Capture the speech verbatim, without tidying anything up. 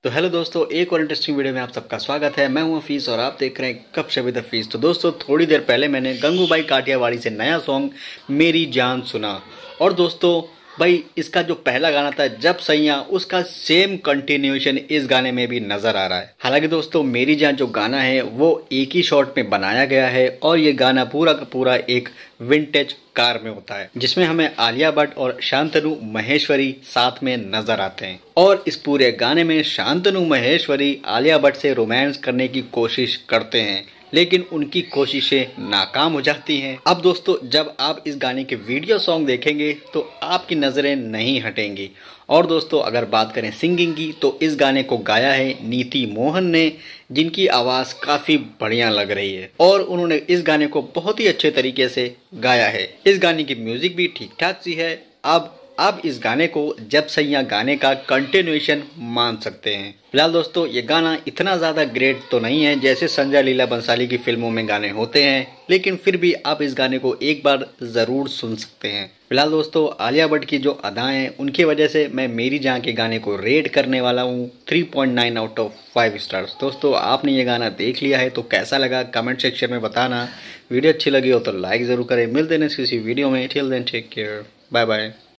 तो हेलो दोस्तों, एक और इंटरेस्टिंग वीडियो में आप सबका स्वागत है। मैं हूं हफीज और आप देख रहे हैं कब से विद हफीज। तो दोस्तों, थोड़ी देर पहले मैंने गंगूबाई काठियावाड़ी से नया सॉन्ग मेरी जान सुना। और दोस्तों भाई, इसका जो पहला गाना था जब सैया, उसका सेम कंटिन्यूएशन इस गाने में भी नजर आ रहा है। हालांकि दोस्तों, मेरी जान जो गाना है वो एक ही शॉट में बनाया गया है और ये गाना पूरा का पूरा एक विंटेज कार में होता है, जिसमें हमें आलिया भट्ट और शांतनु महेश्वरी साथ में नजर आते हैं। और इस पूरे गाने में शांतनु महेश्वरी आलिया भट्ट से रोमांस करने की कोशिश करते हैं, लेकिन उनकी कोशिशें नाकाम हो जाती हैं। अब दोस्तों, जब आप इस गाने के वीडियो सॉन्ग देखेंगे तो आपकी नज़रें नहीं हटेंगी। और दोस्तों, अगर बात करें सिंगिंग की, तो इस गाने को गाया है नीति मोहन ने, जिनकी आवाज़ काफ़ी बढ़िया लग रही है और उन्होंने इस गाने को बहुत ही अच्छे तरीके से गाया है। इस गाने की म्यूजिक भी ठीक ठाक सी है। अब आप इस गाने को जब सैया गाने का कंटिन्यूएशन मान सकते हैं। फिलहाल दोस्तों, ये गाना इतना ज़्यादा ग्रेट तो नहीं है जैसे संजय लीला बंसाली की फिल्मों में गाने होते हैं, लेकिन फिर भी आप इस गाने को एक बार ज़रूर सुन सकते हैं। फिलहाल दोस्तों, आलिया भट्ट की जो अदाएं हैं उनकी वजह से मैं मेरी जान के गाने को रेट करने वाला हूँ three point nine out of five stars. दोस्तों, आपने ये गाना देख लिया है तो कैसा लगा कमेंट सेक्शन में बताना। वीडियो अच्छी लगी हो तो लाइक ज़रूर करें। मिलते हैं किसी वीडियो में। Till then take care, bye bye.